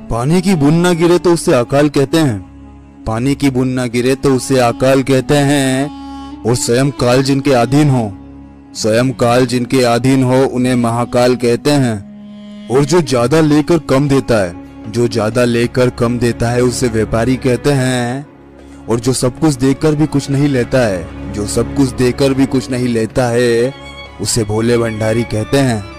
पानी की बूंद ना गिरे तो उसे अकाल कहते हैं। पानी की बूंद ना गिरे तो उसे अकाल कहते हैं। और स्वयं काल जिनके अधीन हो, स्वयं काल जिनके अधीन हो उन्हें महाकाल कहते हैं। और जो ज्यादा लेकर कम देता है, जो ज्यादा लेकर कम देता है उसे व्यापारी कहते हैं। और जो सब कुछ देकर भी कुछ नहीं लेता है, जो सब कुछ देकर भी कुछ नहीं लेता है उसे भोले भंडारी कहते हैं।